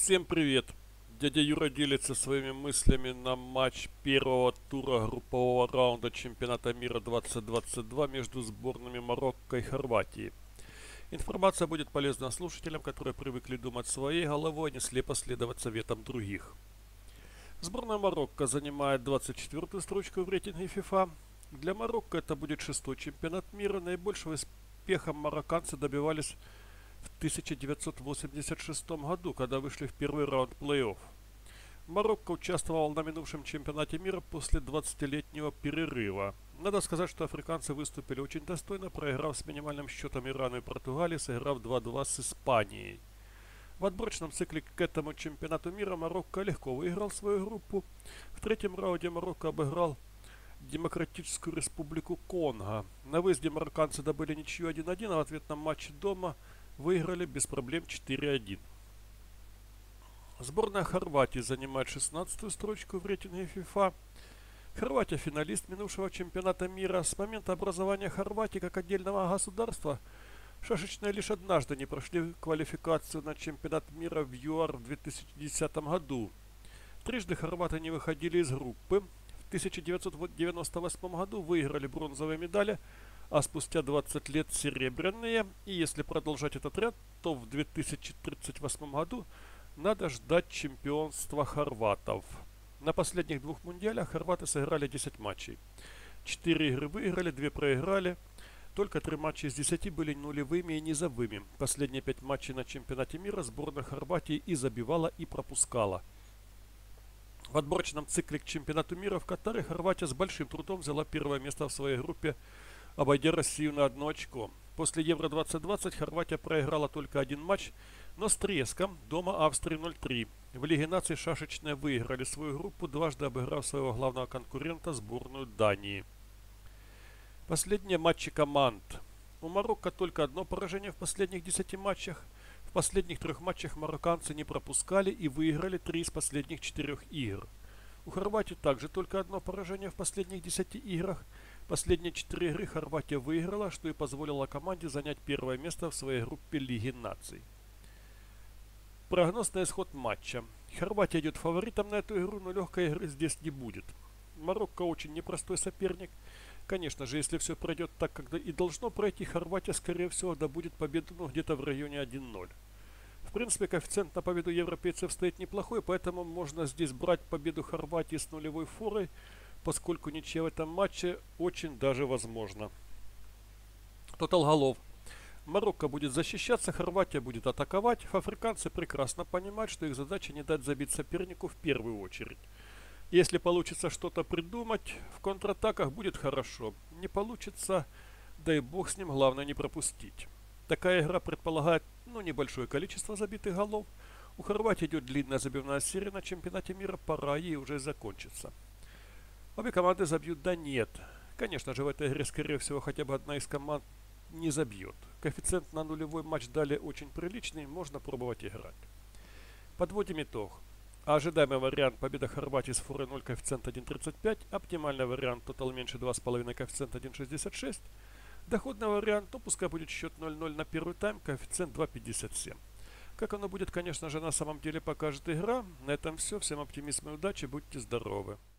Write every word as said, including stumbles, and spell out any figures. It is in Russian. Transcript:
Всем привет! Дядя Юра делится своими мыслями на матч первого тура группового раунда чемпионата мира двадцать двадцать два между сборными Марокко и Хорватии. Информация будет полезна слушателям, которые привыкли думать своей головой, а не слепо следовать советам других. Сборная Марокко занимает двадцать четвёртую строчку в рейтинге FIFA. Для Марокко это будет шестой чемпионат мира. Наибольшего успеха марокканцы добивались в тысяча девятьсот восемьдесят шестом году, когда вышли в первый раунд плей-офф. Марокко участвовал на минувшем чемпионате мира после двадцатилетнего перерыва. Надо сказать, что африканцы выступили очень достойно, проиграв с минимальным счетом Ирану и Португалии, сыграв два-два с Испанией. В отборочном цикле к этому чемпионату мира Марокко легко выиграл свою группу. В третьем раунде Марокко обыграл Демократическую Республику Конго. На выезде марокканцы добыли ничью один-один, а в ответном матче дома выиграли без проблем четыре один. Сборная Хорватии занимает шестнадцатую строчку в рейтинге FIFA. Хорватия финалист минувшего чемпионата мира. С момента образования Хорватии как отдельного государства шашечные лишь однажды не прошли квалификацию на чемпионат мира в ЮАР в две тысячи десятом году. Трижды хорваты не выходили из группы. В тысяча девятьсот девяносто восьмом году выиграли бронзовые медали, а спустя двадцать лет серебряные. И если продолжать этот ряд, то в две тысячи тридцать восьмом году надо ждать чемпионства хорватов. На последних двух мундиалях хорваты сыграли десять матчей. четыре игры выиграли, две проиграли. Только три матча из десяти были нулевыми и низовыми. Последние пять матчей на чемпионате мира сборная Хорватии и забивала, и пропускала. В отборочном цикле к чемпионату мира в Катаре Хорватия с большим трудом взяла первое место в своей группе, обойдя Россию на одно очко. После Евро двадцать двадцать Хорватия проиграла только один матч, но с треском дома Австрии ноль три. В Лиге наций шашечные выиграли свою группу, дважды обыграв своего главного конкурента сборную Дании. Последние матчи команд. У Марокко только одно поражение в последних десяти матчах. В последних трех матчах марокканцы не пропускали и выиграли три из последних четырех игр. У Хорватии также только одно поражение в последних десяти играх. Последние четыре игры Хорватия выиграла, что и позволило команде занять первое место в своей группе Лиги наций. Прогноз на исход матча. Хорватия идет фаворитом на эту игру, но легкой игры здесь не будет. Марокко очень непростой соперник. Конечно же, если все пройдет так, как и должно пройти, Хорватия, скорее всего, добудет победу, ну, где-то в районе один ноль. В принципе, коэффициент на победу европейцев стоит неплохой, поэтому можно здесь брать победу Хорватии с нулевой форой, поскольку ничья в этом матче очень даже возможно. Тотал голов. Марокко будет защищаться, Хорватия будет атаковать. Африканцы прекрасно понимают, что их задача не дать забить сопернику в первую очередь. Если получится что-то придумать, в контратаках будет хорошо. Не получится, дай бог с ним, главное не пропустить. Такая игра предполагает, ну, небольшое количество забитых голов. У Хорватии идет длинная забивная серия на чемпионате мира, пора ей уже закончиться. Обе команды забьют, да нет. Конечно же, в этой игре, скорее всего, хотя бы одна из команд не забьет. Коэффициент на нулевой матч дали очень приличный, можно пробовать играть. Подводим итог. Ожидаемый вариант победа Хорватии с форой ноль, коэффициент один тридцать пять. Оптимальный вариант тотал меньше два с половиной, коэффициент один шестьдесят шесть. Доходный вариант, то пускай будет счет ноль ноль на первый тайм, коэффициент два пятьдесят семь. Как оно будет, конечно же, на самом деле покажет игра. На этом все. Всем оптимизма и удачи. Будьте здоровы.